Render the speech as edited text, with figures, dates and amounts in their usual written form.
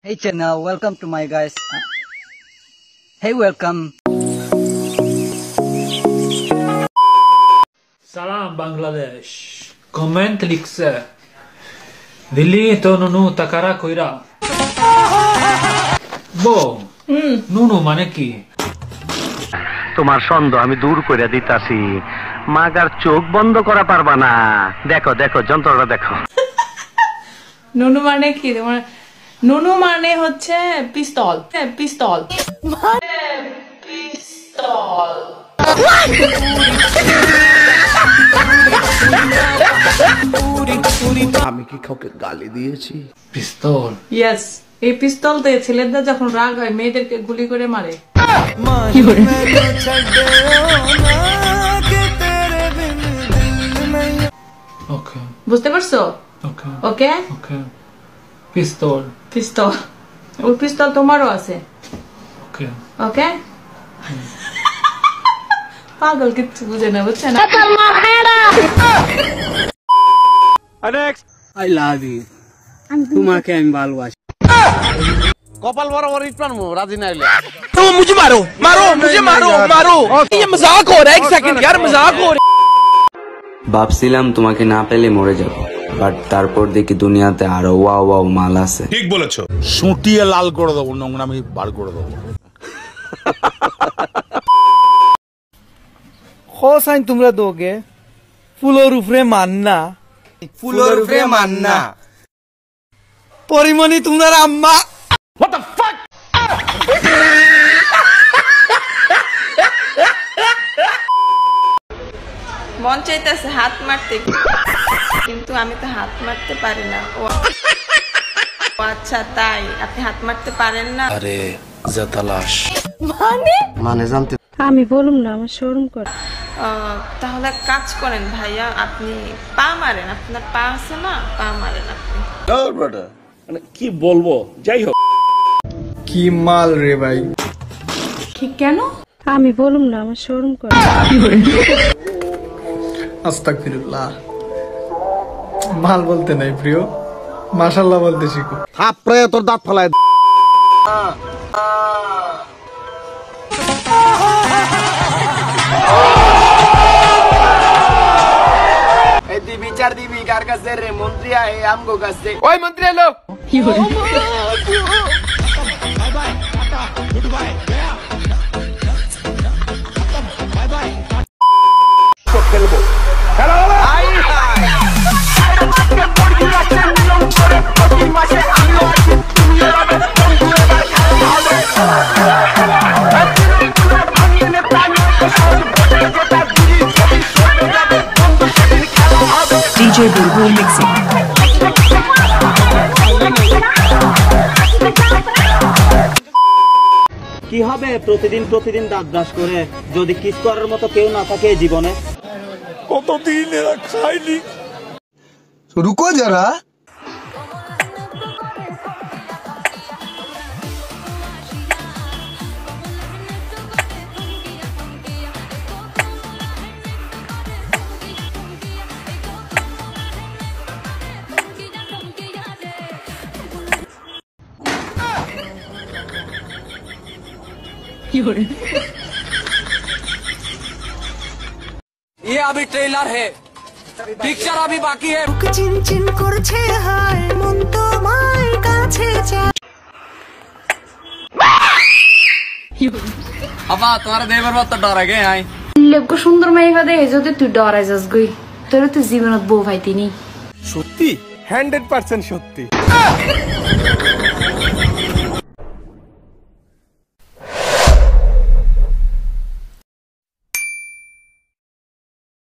Hey channel, welcome to my guys. Hey, welcome. Salam Bangladesh. Comment লিখছে দিল্লি তো নুনু তাকারা কইরা বো নুনু মানে কি তোমার সন্দেহ আমি দূর করে দিতাছি মাগার চোখ বন্ধ করা পারবা না দেখো দেখো যন্ত্রটা দেখো নুনু মানে কি তোমার নুনু মানে হচ্ছে পিস্তল পিস্তল পিস্তল আমি কি কাউকে গালি দিয়েছি পিস্তল ইয়েস এই পিস্তল দিয়ে ছেলেদের যখন রাগ হয় মেয়েদেরকে গুলি করে মারে ওকে বুঝতে পারছো ওকে ওকে ওকে পিস্তল পিস্তল ওই পিস্তল তোমারও আছে ওকে ওকে পাগল কিচ্ছু বুঝে না বুঝছে না I love you. তোমাকে আমি ভালোবাসি। কপাল বরাবর ইট মারমু রাজি না হইলে तो मुझे मारो मारो मुझे मारो मारो ये मजाक हो रहा है एक सेकंड यार मजाक हो रहा है ভাবছিলাম তোমাকে না পেলে মরে যাব বাট তারপর দেখি দুনিয়াতে আরো ওয়াও ওয়াও মাল আছে ঠিক বলেছো সুটিয়ে লাল করে দেবো নোংরামি বার করে দেবো হোসাইন তোমরা दोगे ফুলের উপরে মাননা ফুলের উপরে মাননা পরিমণি তোমার আম্মা What the fuck মন চাইতেছে হাত মারতে কিন্তু আমি তো হাত মারতে পারি না ও আচ্ছা তাই আপনি হাত মারতে পারেন না আরে জাতালাশ মানে জানতে আমি বলুম না আমার শরম করে তাহলে কাজ করেন ভাইয়া আপনি পা মারেন আপনার পা আছে না পা মারেন আপনি মানে কি বলবো যাই হোক কি মাল রে ভাই ঠিক কেন আমি বলুম না আমার শরম করে আস্তাগফিরুল্লাহ মাল বলতে নাই প্রিয় মাশাআল্লাহ বলতে শিখো থাপড়ে তোর দাঁত ফলায় বিচার দিবি কার কাছে রে মন্ত্রী আয় আমগো কাছে ওই মন্ত্রী এলো খেলবো DJ Bulbul mixing কি হবে প্রতিদিন প্রতিদিন দাঁত ব্রাশ করে যদি কিস করার মতো কেউ না থাকে জীবনে কতদিন এরা খাইনি রুকো যারা ये अभी ट्रेलर है पिक्चर अभी बाकी है চিনচিন করছে হায় মন তোমার কাছে চায় अब तुम्हारा देवर बहुत डर है आई লেবকো সুন্দর মাইভা দে যদি তুই ডরাই যাস গই তোর তো জীবনত বউ ভাইতি নি সত্যি 100% সত্যি